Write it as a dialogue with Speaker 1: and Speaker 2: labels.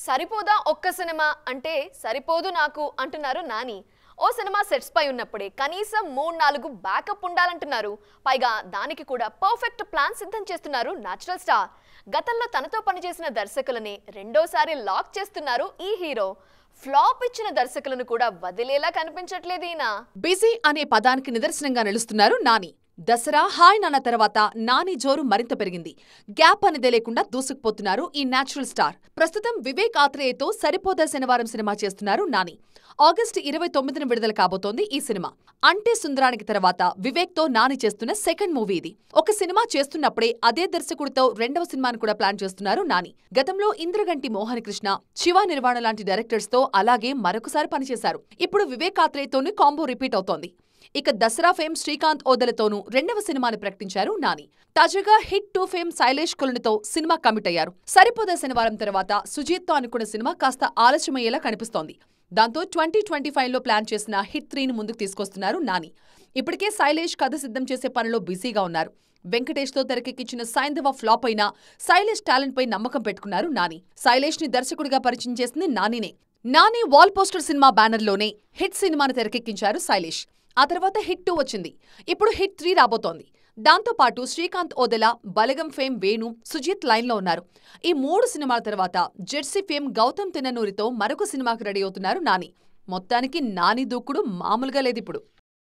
Speaker 1: సరిపోదా ఒక్క సినిమా అంటే సరిపోదు నాకు అంటున్నారు నాని. ఓ సినిమా సెట్స్ పై ఉన్నప్పుడే కనీసం 3-4 బ్యాకప్ ఉండాలంటున్నారు. పైగా దానికి కూడా పర్ఫెక్ట్ ప్లాన్ సిద్ధం చేస్తున్నారు నేచురల్ స్టార్. గతంలో తనతో పనిచేసిన దర్శకులని రెండోసారి లాక్ చేస్తున్నారు ఈ హీరో. ఫ్లాప్ ఇచ్చిన దర్శకులను కూడా వదిలేలా కనిపించట్లేదు ఈయన.
Speaker 2: బిజీ అనే పదానికి నిదర్శనంగా నిలుస్తున్నారు నాని. దసరా హాయ్ నాన్న తర్వాత నాని జోరు మరింత పెరిగింది. గ్యాప్ అనేదే లేకుండా దూసుకుపోతున్నారు ఈ నేచురల్ స్టార్. ప్రస్తుతం వివేక్ ఆత్రేయతో సరిపోదా శనివారం సినిమా చేస్తున్నారు నాని. ఆగస్టు 29న విడుదల కాబోతోంది ఈ సినిమా. అంటే సుందరానికి తర్వాత వివేక్ తో నాని చేస్తున్న సెకండ్ మూవీ ఇది. ఒక సినిమా చేస్తున్నప్పుడే అదే దర్శకుడితో రెండవ సినిమాను కూడా ప్లాన్ చేస్తున్నారు నాని. గతంలో ఇంద్రగంటి మోహన్ కృష్ణ, శివ నిర్వాణ లాంటి డైరెక్టర్స్ తో అలాగే మరొకసారి పనిచేశారు. ఇప్పుడు వివేక్ ఆత్రేయతోనూ కాంబో రిపీట్ అవుతోంది. ఇక దసరా ఫేమ్ శ్రీకాంత్ ఓదెలతోనూ రెండవ సినిమాని ప్రకటించారు నాని. తాజాగా హిట్ 2 ఫేమ్ శైలేష్ కులనితో సినిమా కమిట్ అయ్యారు. సరిపోదా శనివారం తర్వాత సుజీత్తో అనుకున్న సినిమా కాస్త ఆలస్యమయ్యేలా కనిపిస్తోంది. దాంతో 2025లో ప్లాన్ చేసిన హిట్ 3ని ముందుకు తీసుకొస్తున్నారు నాని. ఇప్పటికే శైలేష్ కథ సిద్ధం చేసే పనిలో బిజీగా ఉన్నారు. వెంకటేష్తో తెరకెక్కించిన సైంధవ ఫ్లాప్ అయినా శైలేష్ టాలెంట్ పై నమ్మకం పెట్టుకున్నారు నాని. శైలేష్ ని దర్శకుడిగా పరిచయం చేసింది నానినే. నాని వాల్ పోస్టర్ సినిమా బ్యానర్లోనే హిట్ సినిమాను తెరకెక్కించారు శైలేష్. ఆ తర్వాత హిట్ 2 వచ్చింది. ఇప్పుడు హిట్ 3 రాబోతోంది. దాంతోపాటు శ్రీకాంత్ ఓదెల, బలగం ఫేమ్ వేణు, సుజిత్ లైన్లో ఉన్నారు. ఈ 3 సినిమాల తర్వాత జెర్సీ ఫేమ్ గౌతమ్ తిన్ననూరితో మరొక సినిమాకు రెడీ అవుతున్నారు నాని. మొత్తానికి నాని దూకుడు మామూలుగా లేదిప్పుడు.